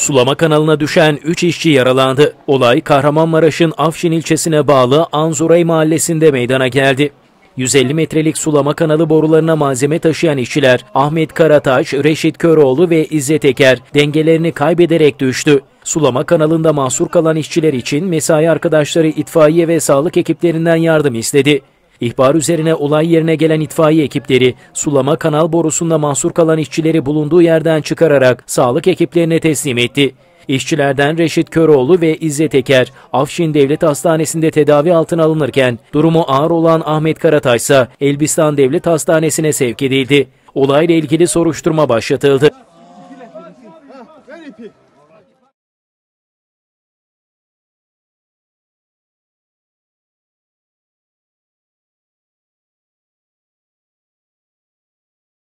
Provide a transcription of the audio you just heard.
Sulama kanalına düşen 3 işçi yaralandı. Olay Kahramanmaraş'ın Afşin ilçesine bağlı Anzuray mahallesinde meydana geldi. 150 metrelik sulama kanalı borularına malzeme taşıyan işçiler Ahmet Karataş, Reşit Köroğlu ve İzzet Eker dengelerini kaybederek düştü. Sulama kanalında mahsur kalan işçiler için mesai arkadaşları itfaiye ve sağlık ekiplerinden yardım istedi. İhbar üzerine olay yerine gelen itfaiye ekipleri sulama kanal borusunda mahsur kalan işçileri bulunduğu yerden çıkararak sağlık ekiplerine teslim etti. İşçilerden Reşit Köroğlu ve İzzet Eker, Afşin Devlet Hastanesi'nde tedavi altına alınırken durumu ağır olan Ahmet Karataş ise Elbistan Devlet Hastanesi'ne sevk edildi. Olayla ilgili soruşturma başlatıldı.